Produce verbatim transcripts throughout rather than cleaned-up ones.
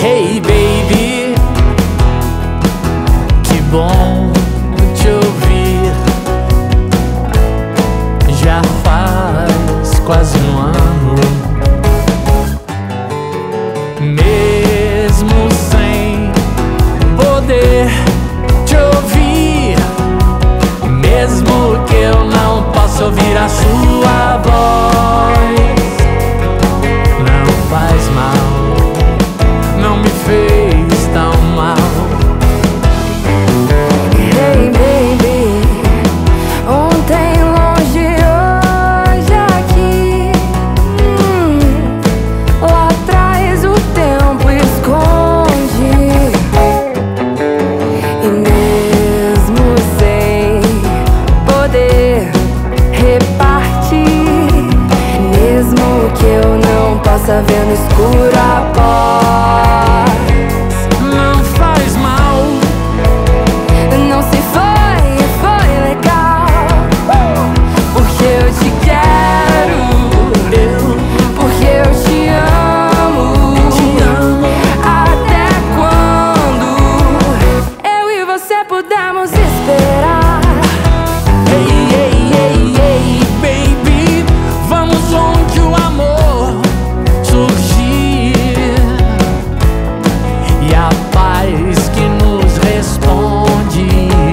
Hey baby, que bom te ouvir. Já faz quase um ano, mesmo sem poder te ouvir, mesmo que eu não possa ouvir a sua voz, não faz mal, não me fez tão mal. Hey baby, ontem, longe, hoje, aqui, hum, lá atrás o tempo esconde. E mesmo sem poder repartir, mesmo que eu não possa ver no escuro, após, Não faz mal, não se foi e foi legal, porque eu te quero, eu porque eu te amo, te amo. até quando eu e você pudermos esperar. Ei, ei, ei, ei, baby, vamos onde o amor surgir e a paz que nos responde.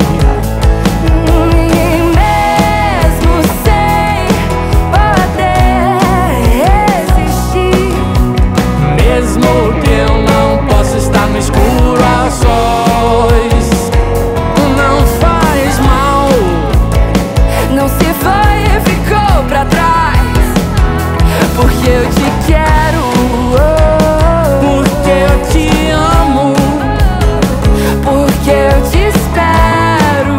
E mesmo sem poder resistir, Mesmo que eu não possa estar no escuro a sós, não faz mal, não se foi e ficou pra trás, porque eu te quero, oh, porque eu te amo, porque eu te espero.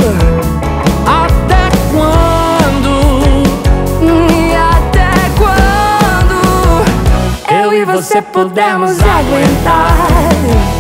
até quando E até quando eu e você pudermos aguentar.